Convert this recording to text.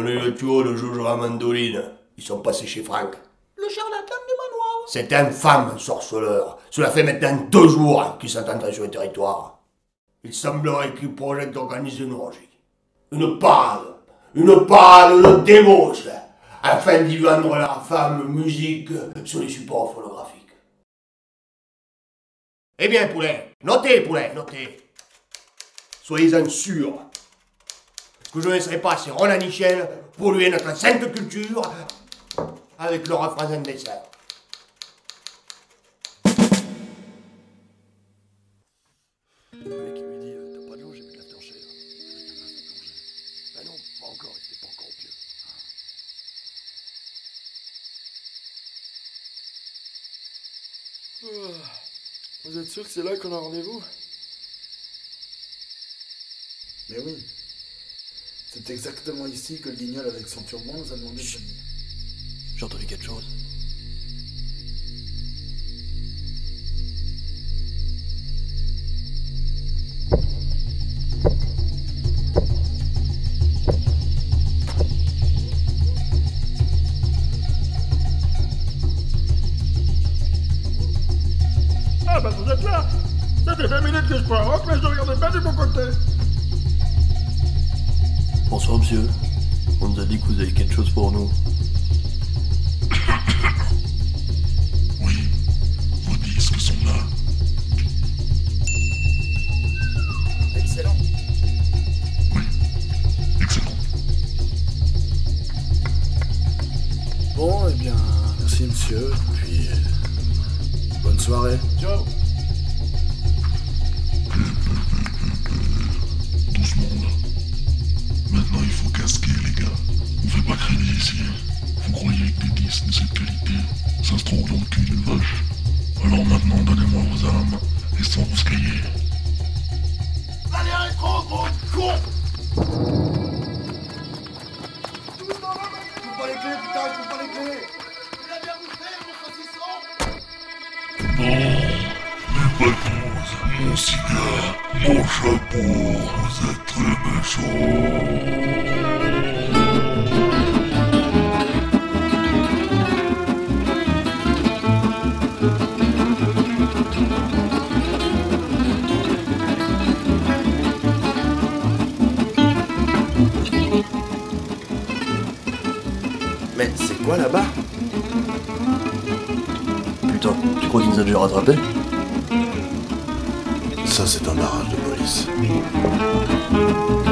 René Le Tuot, le Jojo à Mandoline. Ils sont passés chez Franck. Le charlatan du manoir. C'est infâme, un sorceleur. Cela fait maintenant 2 jours qu'il s'attendrait sur le territoire. Il semblerait qu'il projette d'organiser une orgie. Une parade de débauche, afin d'y vendre la femme musique sur les supports phonographiques. Eh bien, poulet, notez, notez. Soyez-en sûrs que je ne laisserai pas ces Ronanichels polluer notre sainte culture avec leur phrases indécentes. Le mec il lui dit t'as pas de l'eau, j'ai mis de la torchère. Bah non, pas encore, il était pas encore au pieu. Vous êtes sûr que c'est là qu'on a rendez-vous? Mais oui. C'est exactement ici que le guignol avec son turban nous a demandé de venir. J'ai entendu quelque chose. Ah bah vous êtes là. Ça fait 20 minutes que je provoque, mais je regardais pas du bon côté. Bonsoir monsieur. On nous a dit que vous avez quelque chose pour nous. Oui, vos disques sont là. Excellent. Oui, excellent. Bon, eh bien, merci monsieur, puis bonne soirée. Ciao. Doucement là. Maintenant il faut casquer les gars. On fait pas crédit ici. Vous croyez que des disques de cette qualité, ça se trouve dans le cul d'une vache. Alors maintenant donnez-moi vos armes et sans vous scailler. Allez, rétro, gros con. Je trouve pas les clés, putain, je trouve pas les clés. Il a bien bouffé, mon saucisson. Non, les patous, mon cigare, mon chapeau, vous êtes très méchants. Mais c'est quoi là-bas? Putain, tu crois qu'il nous a déjà rattrapés? Ça, c'est un barrage de police.